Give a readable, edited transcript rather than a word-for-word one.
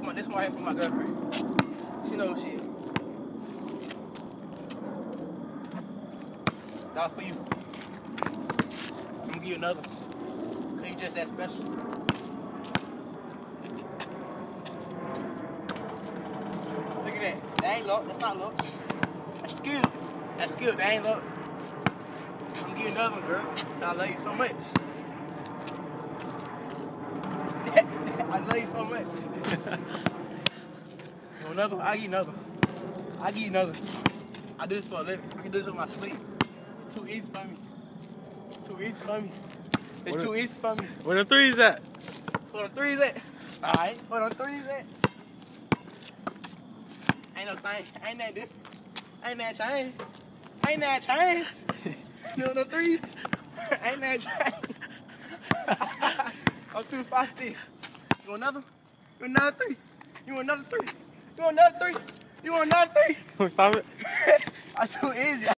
This one right for my girlfriend. She knows who she is. Dog for you. I'm gonna give you another. Cause you just that special. Look at that. That ain't luck. That's not luck. That's skill. That's skill. That ain't luck. I'm gonna give you another one, girl. I love you so much. I love you so much. You want another one? I'll give you another one. I'll give you another. I do this for a living. I can do this with my sleep. It's too easy for me. Too easy for me. It's too easy for me. Where the threes at? Where the threes at? Alright, where the threes at? Ain't no thing. Ain't that different. Ain't that change. Ain't that change. You know the threes? Ain't that change. I'm too feisty. You want another? You want another three? You want another three? You want another three? You want another three? Stop it. I'm too easy.